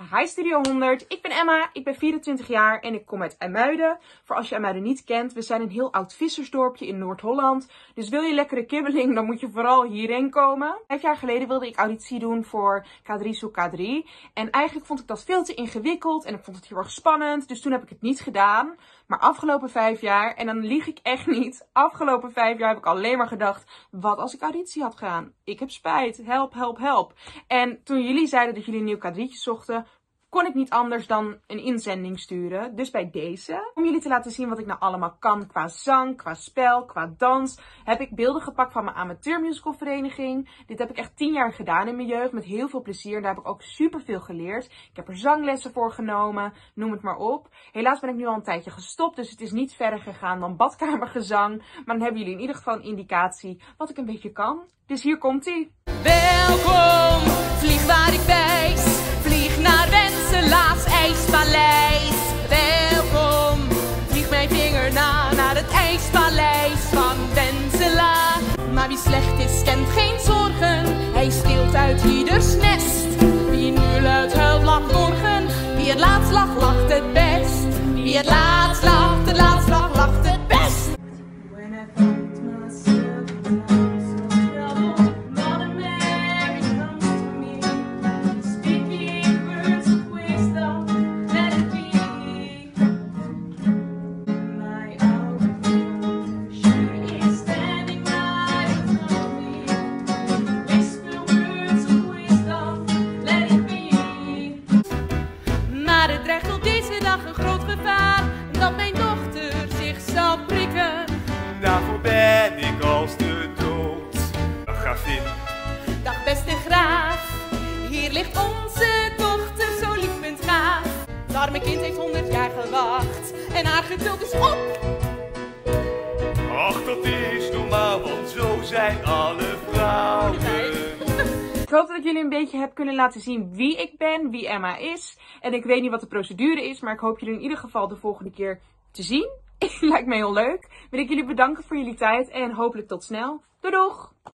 Hi Studio 100, ik ben Emma, ik ben 24 jaar en ik kom uit IJmuiden. Voor als je IJmuiden niet kent, we zijn een heel oud vissersdorpje in Noord-Holland. Dus wil je lekkere kibbeling, dan moet je vooral hierheen komen. 5 jaar geleden wilde ik auditie doen voor K3 Zoek K3. En eigenlijk vond ik dat veel te ingewikkeld en ik vond het heel erg spannend. Dus toen heb ik het niet gedaan. Maar afgelopen 5 jaar, en dan lieg ik echt niet, afgelopen 5 jaar heb ik alleen maar gedacht, wat als ik auditie had gedaan? Ik heb spijt, help, help, help. En toen jullie zeiden dat jullie een nieuw K3'tje zochten, kon ik niet anders dan een inzending sturen. Dus bij deze, om jullie te laten zien wat ik nou allemaal kan qua zang, qua spel, qua dans, heb ik beelden gepakt van mijn amateurmusicalvereniging. Dit heb ik echt 10 jaar gedaan in mijn jeugd met heel veel plezier. Daar heb ik ook super veel geleerd. Ik heb er zanglessen voor genomen, noem het maar op. Helaas ben ik nu al een tijdje gestopt, dus het is niet verder gegaan dan badkamergezang. Maar dan hebben jullie in ieder geval een indicatie wat ik een beetje kan. Dus hier komt ie. Welkom, vlieg waar ik wijs. Vlieg naar Wenselaars IJspaleis. Welkom, vlieg mijn vinger naar het IJspaleis van Wenselaar. Maar wie slecht is, kent geen zorgen. Hij steelt uit ieders nest. Wie nu luid huilt, lacht morgen. Wie het laatst lacht, lacht het best. Wie het laatst lacht, lacht het best. Maar het dreigt op deze dag een groot gevaar, dat mijn dochter zich zal prikken. Daarvoor ben ik als de dood. Dag gravin. Dag beste graaf, hier ligt onze dochter zo lief en gaaf. Het arme kind heeft 100 jaar gewacht en haar geduld is op. Ach, dat is normaal, want zo zijn alle vrouwen. Ik hoop dat ik jullie een beetje heb kunnen laten zien wie ik ben, wie Emma is. En ik weet niet wat de procedure is, maar ik hoop jullie in ieder geval de volgende keer te zien. Lijkt me heel leuk. Wil ik jullie bedanken voor jullie tijd en hopelijk tot snel. Doei doeg!